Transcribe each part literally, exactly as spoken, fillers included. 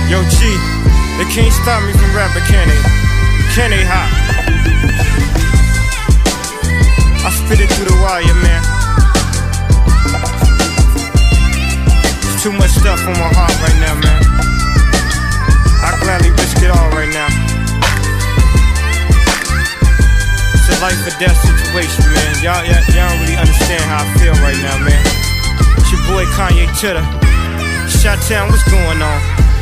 Yo, G, they can't stop me from rapping, can they? Can they hot? I spit it through the wire, man. There's too much stuff on my heart right now, man. I gladly risk it all right now. It's a life or death situation, man. Y'all y'all don't really understand how I feel right now, man. It's your boy Kanye Titter. Shot-town, what's going on?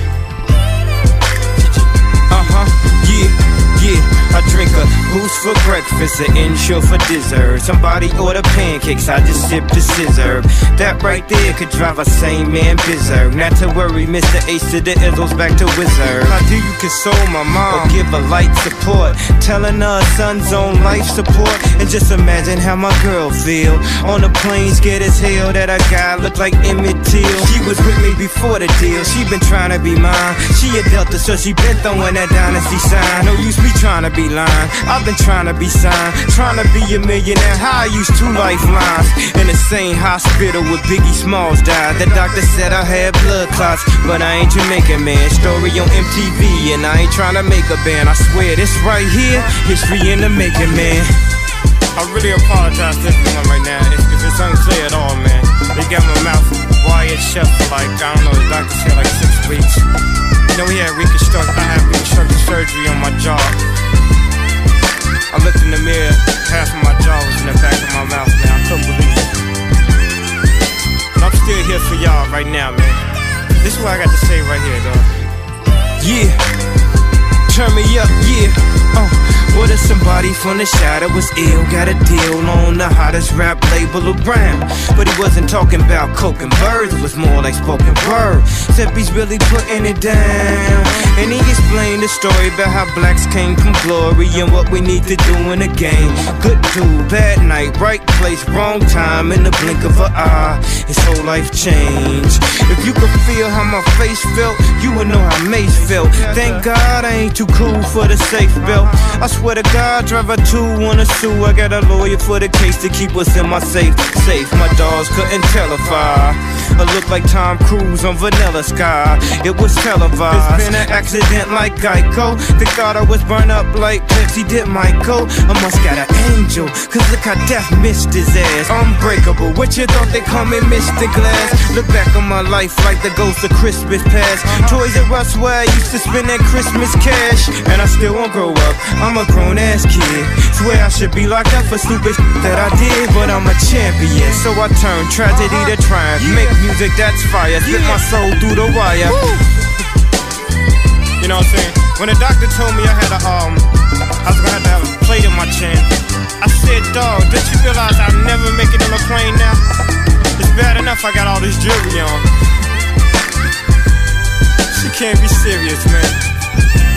Uh-huh, yeah, yeah. I drink a boost for breakfast, an insure for dessert. Somebody order pancakes, I just sip the scissor. That right there could drive a sane man berserk. Not to worry, Mister Ace to the Izzles back to Wizard. How do you console my mom or give her light support? Telling her son's on life support. And just imagine how my girl feel on the plane, scared as hell that a guy looked like Emmett Till. She was with me before the deal, she been trying to be mine. She a Delta, so she been throwing that dynasty sign. No use me trying to be lying, I've been trying to be signed, trying to be a millionaire. How I used two lifelines in the same hospital where Biggie Smalls died. The doctor said I had blood clots, but I ain't Jamaican, man. Story on M T V, and I ain't trying to make a band. I swear this right here, history in the making, man. I really apologize to everyone right now if, if it's unclear at all, man. They got my mouth wired shut for like, I don't know, the doctor said like six weeks. You know, we had reconstruct, I had reconstructive surgery on my jaw. I looked in the mirror, half of my jaw was in the back of my mouth, man. I couldn't believe it. But I'm still here for y'all right now, man. This is what I got to say right here, dog. Yeah, turn me up, yeah. Uh, what if somebody from the shadow was ill, got a deal on the hottest rap label around? But he wasn't talking about coke and birds, it was more like spoken word. Except he's really putting it down. And he explained the story about how blacks came from glory and what we need to do in the game. Good dude, bad night, right place, wrong time, in the blink of an eye, his whole life changed. If you could feel how my face felt, you would know how Mace felt. Thank God I ain't too cool for the safe belt. I swear to God, driver two wanna sue. I got a lawyer for the case to keep us in my safe. Safe, my dogs couldn't tell if I I look like Tom Cruise on Vanilla Sky. It was televised. It's been an accident like Geico. They thought I was burned up like Pepsi did Michael. I must got an angel, cause look how death missed his ass. Unbreakable, what you thought they call me Mister Glass? Look back on my life like the ghost of Christmas past. Toys R Us where I used to spend that Christmas cash. And I still won't grow up, I'm a grown ass kid. Swear I should be locked up for stupid shit that I did, but I'm a champion, so I turn tragedy to triumph. Make music that's fire, spit my soul through the wire. You know what I'm saying? When the doctor told me I had a um, I was gonna have to have a plate in my chin, I said, dog, don't you realize I'll never make it on a plane now? It's bad enough I got all this jewelry on. She can't be serious, man.